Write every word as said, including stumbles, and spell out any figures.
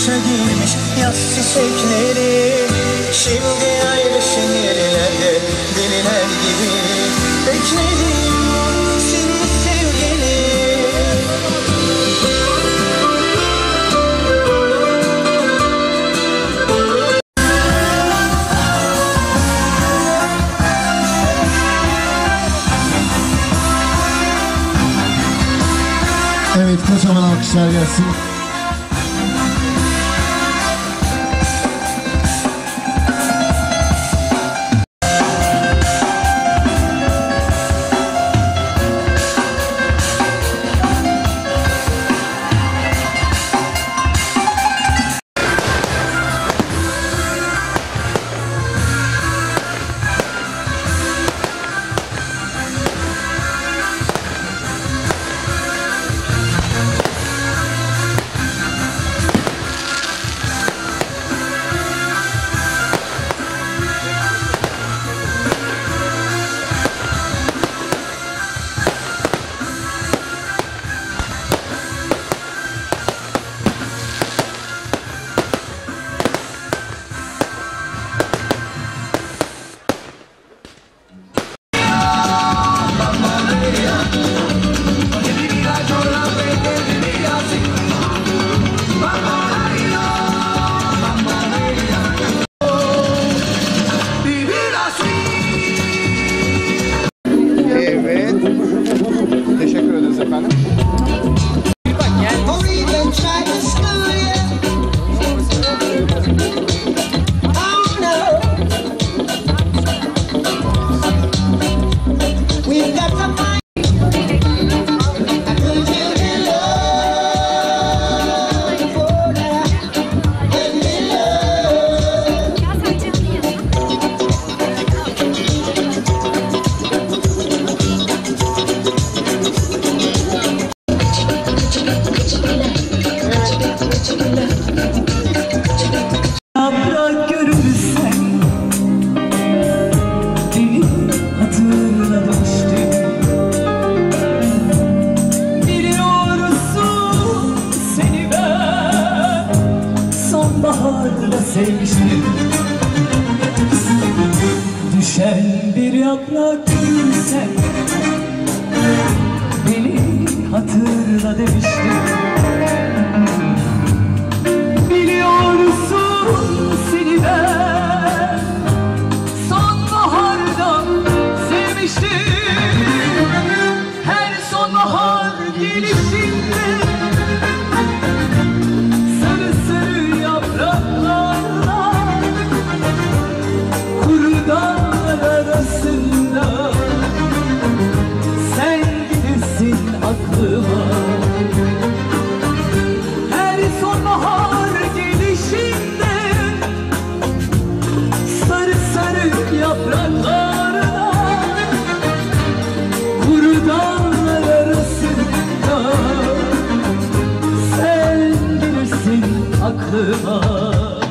kışa girmiş yaz çiçekleri. Şimdi ayrı şehirlerde deliler gibi bekledim seni sevgili. Evet, kocaman alkışlar gelsin. Teşekkür ederiz efendim. Yaprak görürsen beni hatırla demiştim. Biliyorsun seni ben sonbaharda sevmiştim. Düşen bir yaprak görürsen beni hatırla demiştim. Seni ben sonbahardan sevmiştim. Her sonbahar gelişinde sarı sarı yapraklarla kuru dağlar arasında sen gelirsin aklıma. Her sonbahar gelişinde sarı sarı yapraklarına kuru dağlar arasında sen gelirsin aklıma.